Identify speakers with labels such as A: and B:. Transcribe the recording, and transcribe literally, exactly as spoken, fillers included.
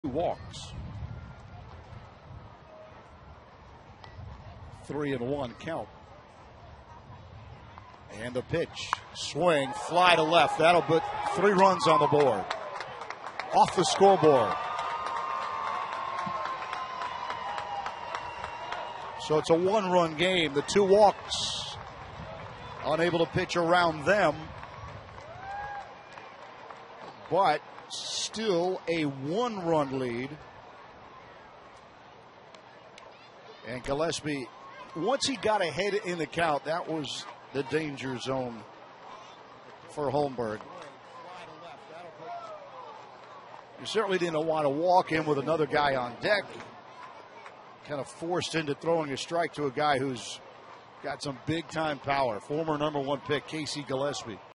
A: walks. Three and one count. And the pitch, swing, fly to left. That'll put three runs on the board. Off the scoreboard. So it's a one-run game. The two walks, unable to pitch around them, but still a one-run lead. And Gillaspie, once he got ahead in the count, that was the danger zone for Holmberg. You certainly didn't want to walk in with another guy on deck. Kind of forced into throwing a strike to a guy who's got some big-time power. Former number one pick, Casey Gillaspie.